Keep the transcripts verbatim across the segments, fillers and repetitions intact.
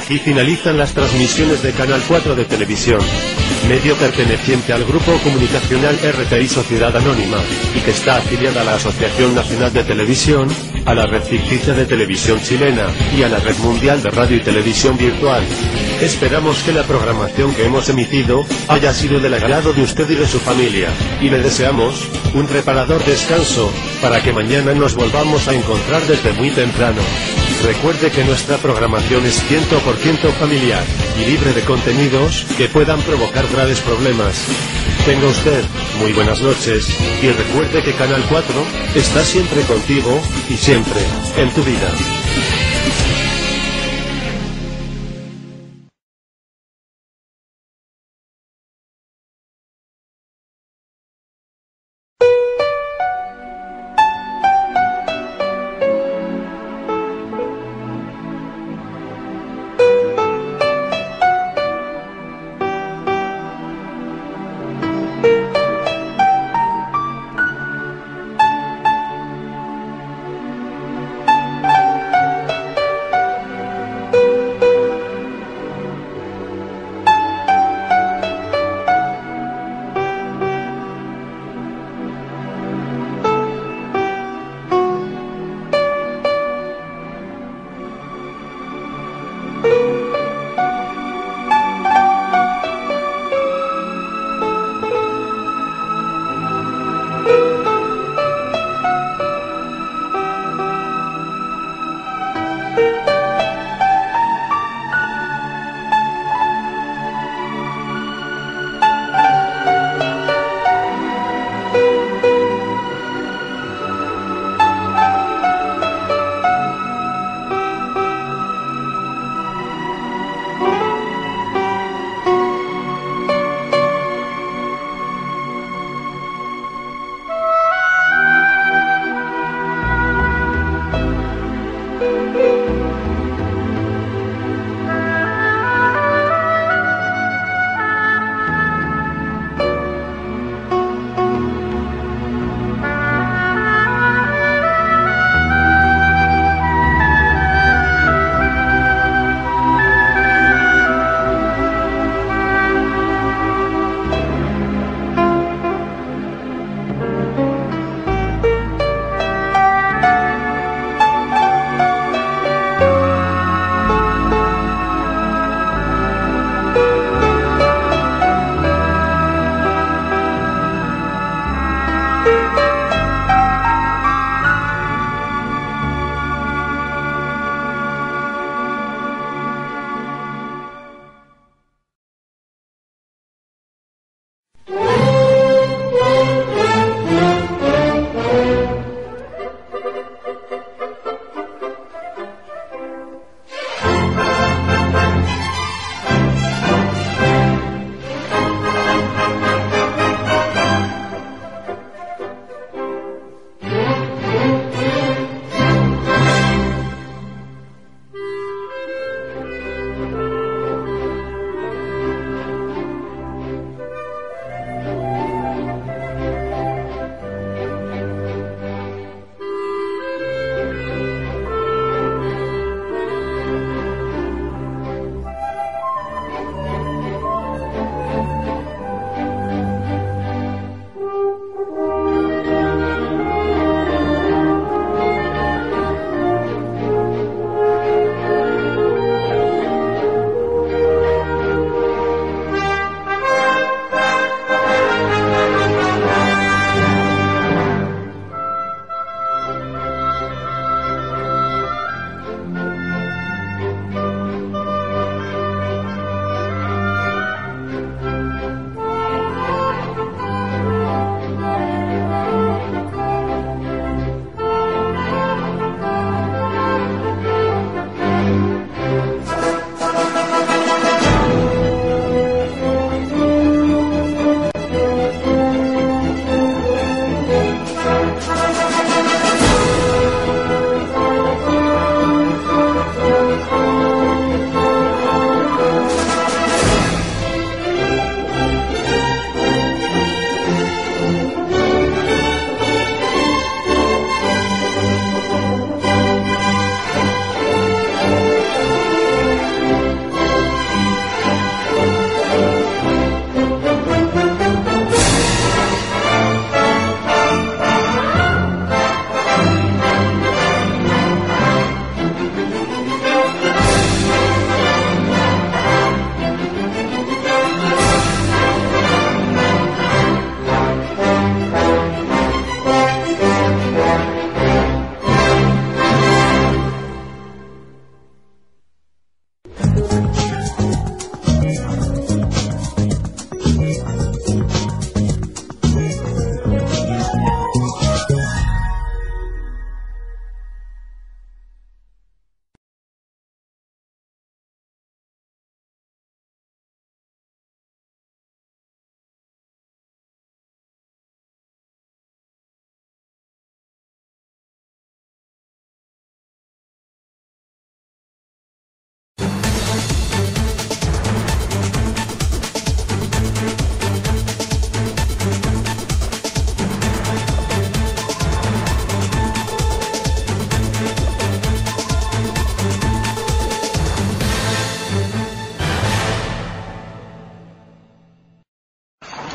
Aquí finalizan las transmisiones de Canal cuatro de Televisión, medio perteneciente al Grupo Comunicacional R T I Sociedad Anónima, y que está afiliada a la Asociación Nacional de Televisión, a la Red Ficticia de Televisión Chilena, y a la Red Mundial de Radio y Televisión Virtual. Esperamos que la programación que hemos emitido haya sido del agrado de usted y de su familia, y le deseamos un reparador descanso, para que mañana nos volvamos a encontrar desde muy temprano. Recuerde que nuestra programación es cien por ciento familiar, y libre de contenidos que puedan provocar graves problemas. Tenga usted muy buenas noches, y recuerde que Canal cuatro está siempre contigo, y siempre en tu vida.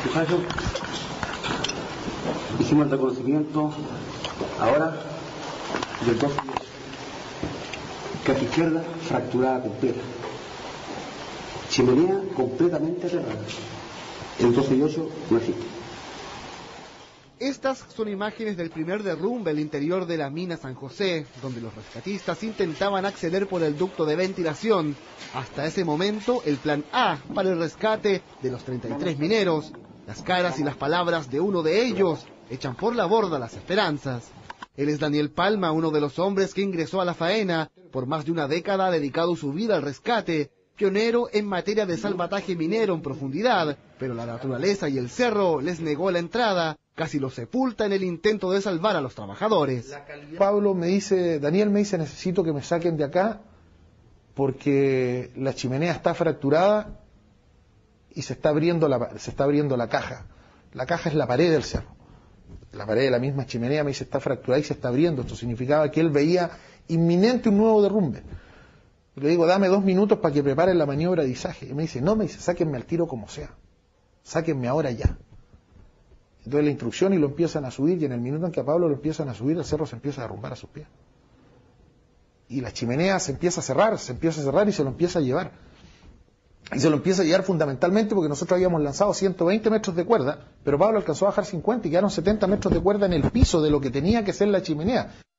jefazo, hicimos el reconocimiento ahora del doce y ocho. Capa izquierda fracturada completa. Chimenea completamente cerrada. El doce y ocho no existe. Estas son imágenes del primer derrumbe al interior de la mina San José, donde los rescatistas intentaban acceder por el ducto de ventilación. Hasta ese momento, el plan A para el rescate de los treinta y tres mineros. Las caras y las palabras de uno de ellos echan por la borda las esperanzas. Él es Daniel Palma, uno de los hombres que ingresó a la faena. Por más de una década ha dedicado su vida al rescate, pionero en materia de salvataje minero en profundidad, pero la naturaleza y el cerro les negó la entrada, casi los sepulta en el intento de salvar a los trabajadores. Pablo me dice, Daniel me dice, necesito que me saquen de acá porque la chimenea está fracturada y se está abriendo la, se está abriendo la caja. La caja es la pared del cerro. La pared de la misma chimenea, me dice, está fracturada y se está abriendo. Esto significaba que él veía inminente un nuevo derrumbe. Le digo, dame dos minutos para que preparen la maniobra de izaje. Y me dice, no, me dice, sáquenme al tiro como sea. Sáquenme ahora ya. Entonces la instrucción y lo empiezan a subir, y en el minuto en que a Pablo lo empiezan a subir, el cerro se empieza a derrumbar a sus pies. Y la chimenea se empieza a cerrar, se empieza a cerrar y se lo empieza a llevar. Y se lo empieza a llevar fundamentalmente porque nosotros habíamos lanzado ciento veinte metros de cuerda, pero Pablo alcanzó a bajar cincuenta y quedaron setenta metros de cuerda en el piso de lo que tenía que ser la chimenea.